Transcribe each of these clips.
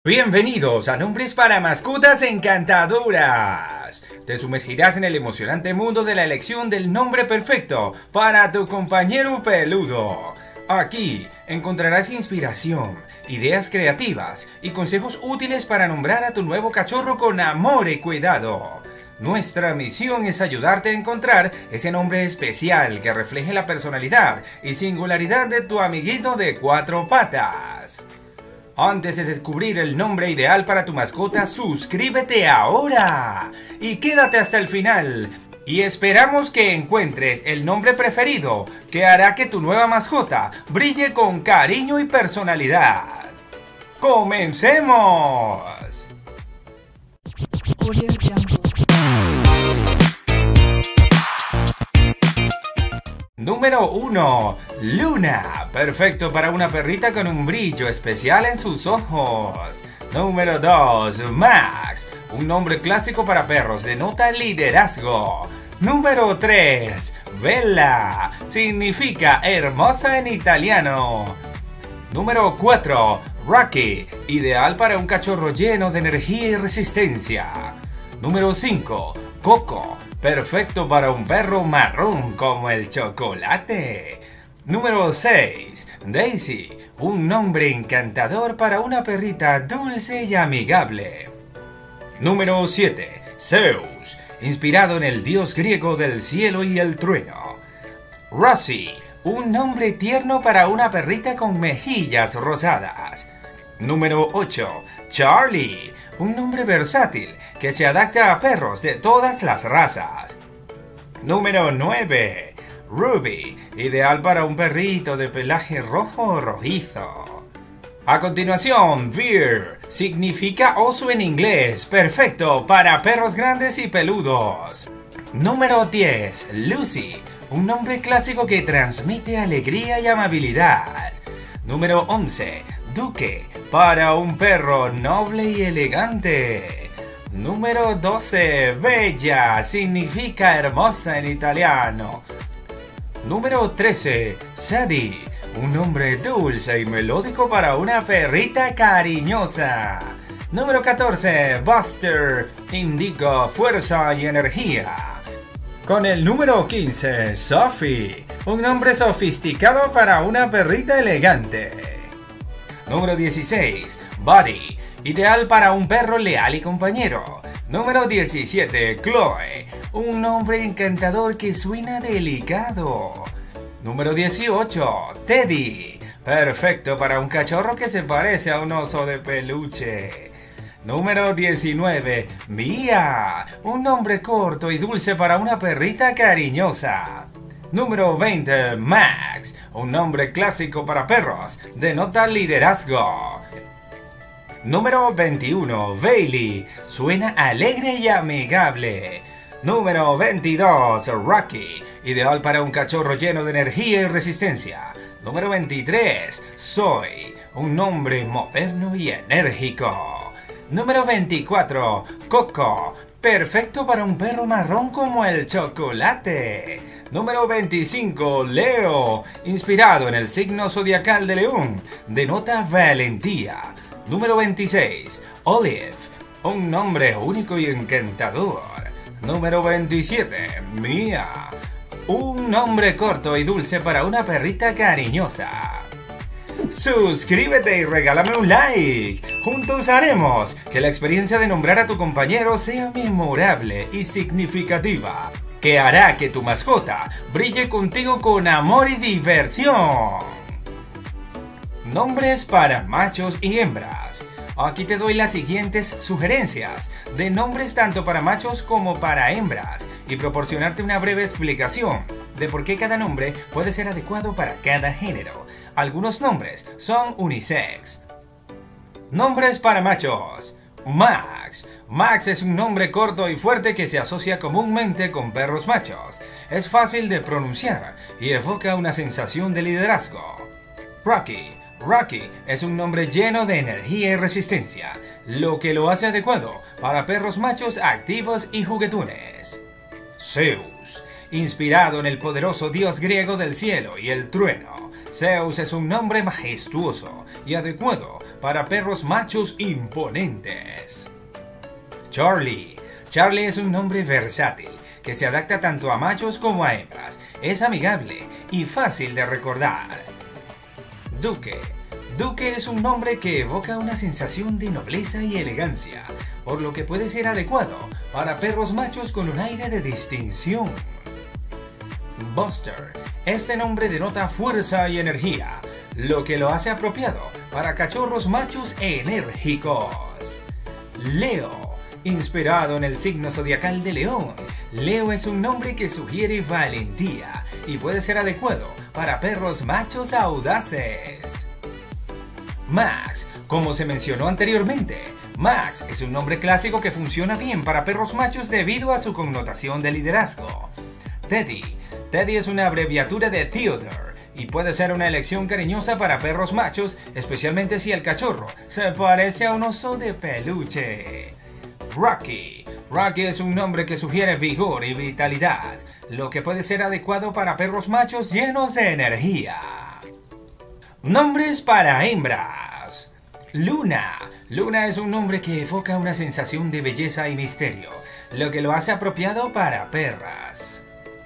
Bienvenidos a Nombres para Mascotas Encantadoras. Te sumergirás en el emocionante mundo de la elección del nombre perfecto para tu compañero peludo. Aquí encontrarás inspiración, ideas creativas y consejos útiles para nombrar a tu nuevo cachorro con amor y cuidado. Nuestra misión es ayudarte a encontrar ese nombre especial que refleje la personalidad y singularidad de tu amiguito de cuatro patas. Antes de descubrir el nombre ideal para tu mascota, suscríbete ahora y quédate hasta el final. Y esperamos que encuentres el nombre preferido que hará que tu nueva mascota brille con cariño y personalidad. ¡Comencemos! Audio Jungle. Número 1. Luna, perfecto para una perrita con un brillo especial en sus ojos. Número 2. Max, un nombre clásico para perros, denota liderazgo. Número 3. Bella, significa hermosa en italiano. Número 4. Rocky, ideal para un cachorro lleno de energía y resistencia. Número 5. Coco, perfecto para un perro marrón como el chocolate. Número 6. Daisy, un nombre encantador para una perrita dulce y amigable. Número 7. Zeus, inspirado en el dios griego del cielo y el trueno. Rosie, un nombre tierno para una perrita con mejillas rosadas. Número 8. Charlie, un nombre versátil que se adapta a perros de todas las razas. Número 9. Ruby, ideal para un perrito de pelaje rojo o rojizo. A continuación, Bear, significa oso en inglés, perfecto para perros grandes y peludos. Número 10. Lucy, un nombre clásico que transmite alegría y amabilidad. Número 11. Duque, para un perro noble y elegante. Número 12. Bella, significa hermosa en italiano. Número 13. Sadie, un nombre dulce y melódico para una perrita cariñosa. Número 14. Buster, indica fuerza y energía. Con el número 15. Sophie, un nombre sofisticado para una perrita elegante. Número 16. Buddy, ideal para un perro leal y compañero. Número 17. Chloe, un nombre encantador que suena delicado. Número 18. Teddy, perfecto para un cachorro que se parece a un oso de peluche. Número 19. Mia, un nombre corto y dulce para una perrita cariñosa. Número 20. Max, un nombre clásico para perros, denota liderazgo. Número 21. Bailey, suena alegre y amigable. Número 22. Rocky, ideal para un cachorro lleno de energía y resistencia. Número 23. Zoe, un nombre moderno y enérgico. Número 24. Coco, perfecto para un perro marrón como el chocolate. Número 25. Leo, inspirado en el signo zodiacal de León, denota valentía. Número 26. Olive, un nombre único y encantador. Número 27. Mia, un nombre corto y dulce para una perrita cariñosa. Suscríbete y regálame un like. Juntos haremos que la experiencia de nombrar a tu compañero sea memorable y significativa, que hará que tu mascota brille contigo con amor y diversión. Nombres para machos y hembras. Aquí te doy las siguientes sugerencias de nombres tanto para machos como para hembras y proporcionarte una breve explicación de por qué cada nombre puede ser adecuado para cada género. Algunos nombres son unisex. Nombres para machos. Max. Max es un nombre corto y fuerte que se asocia comúnmente con perros machos. Es fácil de pronunciar y evoca una sensación de liderazgo. Rocky. Rocky es un nombre lleno de energía y resistencia, lo que lo hace adecuado para perros machos activos y juguetones. Zeus, inspirado en el poderoso dios griego del cielo y el trueno. Zeus es un nombre majestuoso y adecuado para perros machos imponentes. Charlie. Charlie es un nombre versátil que se adapta tanto a machos como a hembras. Es amigable y fácil de recordar. Duque. Duque es un nombre que evoca una sensación de nobleza y elegancia, por lo que puede ser adecuado para perros machos con un aire de distinción. Buster. Este nombre denota fuerza y energía, lo que lo hace apropiado para cachorros machos enérgicos. Leo. Inspirado en el signo zodiacal de León, Leo es un nombre que sugiere valentía y puede ser adecuado para perros machos audaces. Max. Como se mencionó anteriormente, Max es un nombre clásico que funciona bien para perros machos debido a su connotación de liderazgo. Teddy. Teddy es una abreviatura de Theodore y puede ser una elección cariñosa para perros machos, especialmente si el cachorro se parece a un oso de peluche. Rocky. Rocky es un nombre que sugiere vigor y vitalidad, lo que puede ser adecuado para perros machos llenos de energía. Nombres para hembras. Luna. Luna es un nombre que evoca una sensación de belleza y misterio, lo que lo hace apropiado para perras.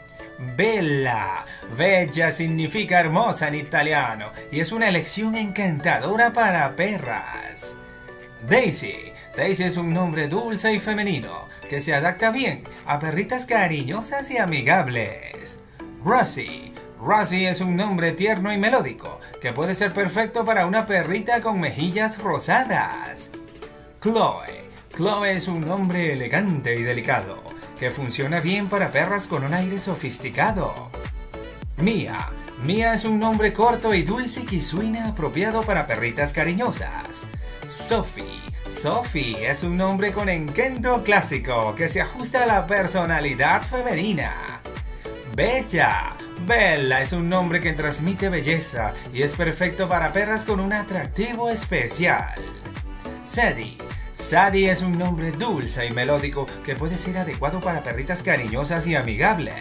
Bella. Bella significa hermosa en italiano y es una elección encantadora para perras. Daisy. Daisy es un nombre dulce y femenino que se adapta bien a perritas cariñosas y amigables. Rosie. Rosie es un nombre tierno y melódico que puede ser perfecto para una perrita con mejillas rosadas. Chloe. Chloe es un nombre elegante y delicado que funciona bien para perras con un aire sofisticado. Mia. Mia es un nombre corto y dulce que suena apropiado para perritas cariñosas. Sophie. Sophie es un nombre con encanto clásico que se ajusta a la personalidad femenina. Bella. Bella es un nombre que transmite belleza y es perfecto para perras con un atractivo especial. Sadie. Sadie es un nombre dulce y melódico que puede ser adecuado para perritas cariñosas y amigables.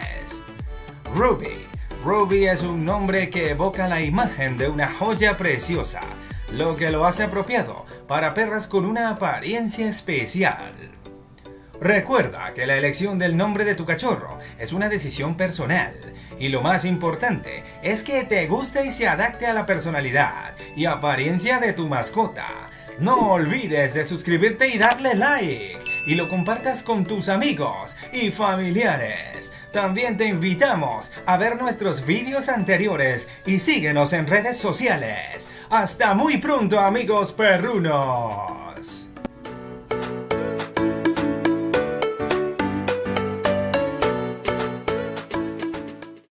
Ruby. Ruby es un nombre que evoca la imagen de una joya preciosa, lo que lo hace apropiado para perras con una apariencia especial. Recuerda que la elección del nombre de tu cachorro es una decisión personal y lo más importante es que te guste y se adapte a la personalidad y apariencia de tu mascota. No olvides de suscribirte y darle like y lo compartas con tus amigos y familiares. También te invitamos a ver nuestros vídeos anteriores y síguenos en redes sociales. ¡Hasta muy pronto, amigos perrunos!